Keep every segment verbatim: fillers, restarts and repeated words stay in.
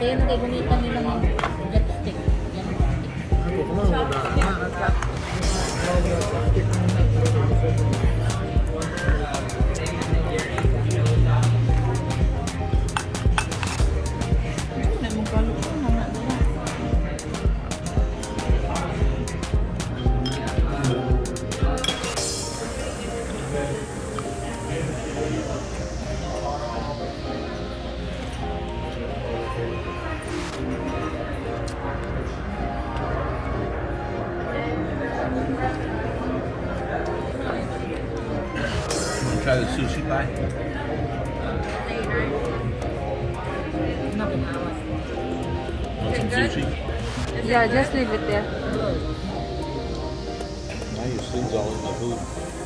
Ayan na kayo gamitan nila ng lipstick. Try the sushi pie. Want some sushi? Yeah, just leave it there. Now your skin's all in the food.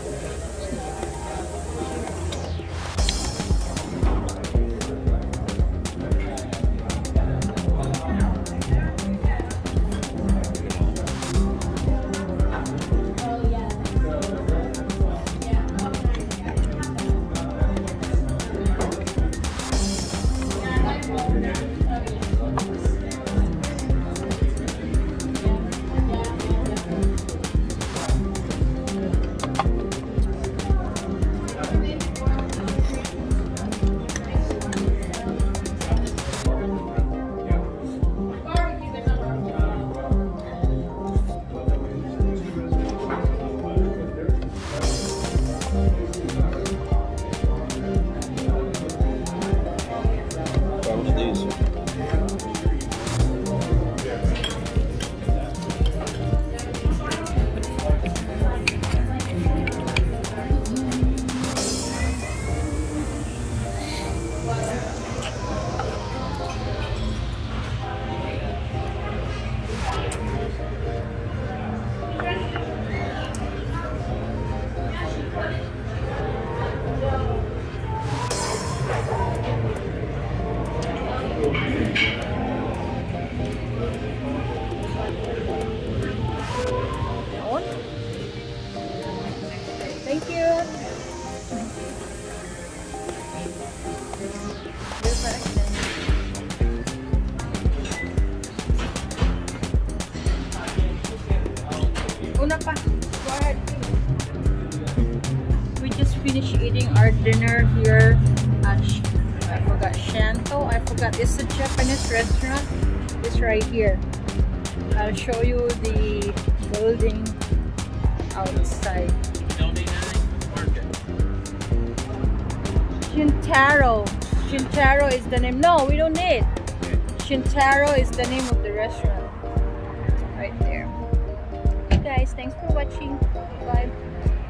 Thank you. Una pa. Go ahead. We just finished eating our dinner here at I forgot Shanto. I forgot. It's a Japanese restaurant. It's right here. I'll show you the building outside. Shintaro. Shintaro is the name. No, we don't need. Shintaro is the name of the restaurant. Right there. Okay guys, thanks for watching. Bye.